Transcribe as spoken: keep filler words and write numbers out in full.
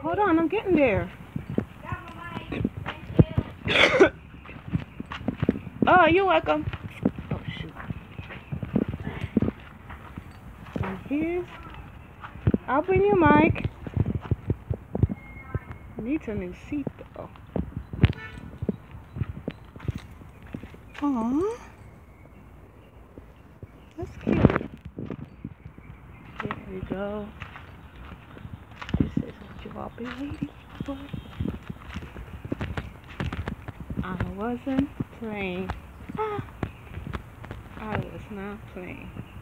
Hold on, I'm getting there. Oh, you're welcome. Oh, shoot. And here's... I'll bring you, Mike. Needs a new seat, though. Aww. That's cute. There we go. This is what you've all been waiting for. I wasn't playing. Ah, I was not playing.